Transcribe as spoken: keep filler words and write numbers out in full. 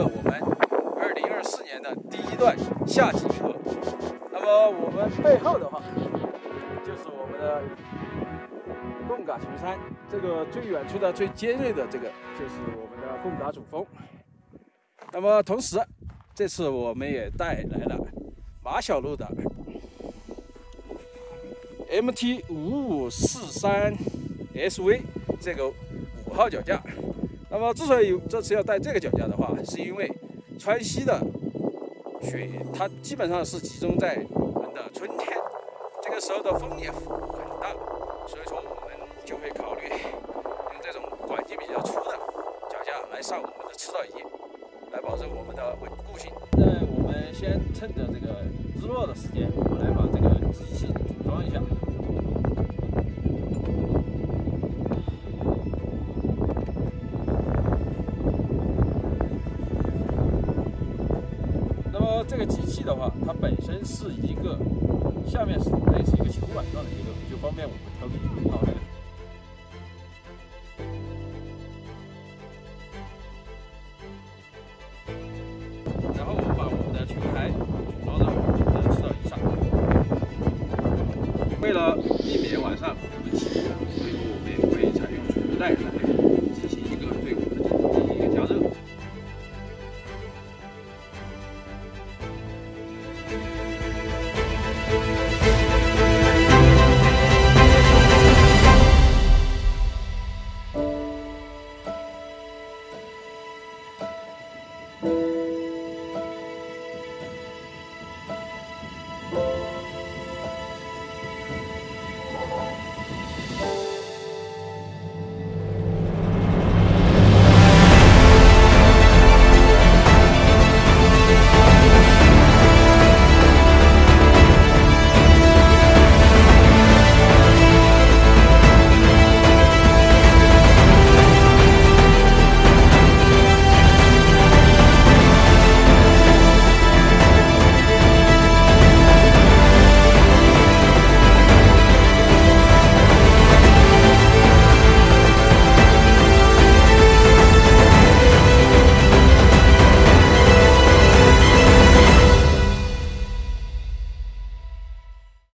我们二零二四年的第一段夏季课。那么我们背后的话，就是我们的贡嘎群山，这个最远处的、最尖锐的这个，就是我们的贡嘎主峰。那么同时，这次我们也带来了马小璐的 M T 五五四三 S V 这个五号脚架。那么之所以这次要带这个脚架的话，是因为川西的雪它基本上是集中在我们的春天，这个时候的风也很大，所以说我们就会考虑用这种管径比较粗的脚架来上我们的赤道仪，来保证我们的稳固性。现在我们先趁着这个日落的时间，我们来把这个机器组装一下。那么这个机器的话，它本身是一个下面是类似一个球板状的结构，就方便我们调整好这个。然后我们把我们的球台组装到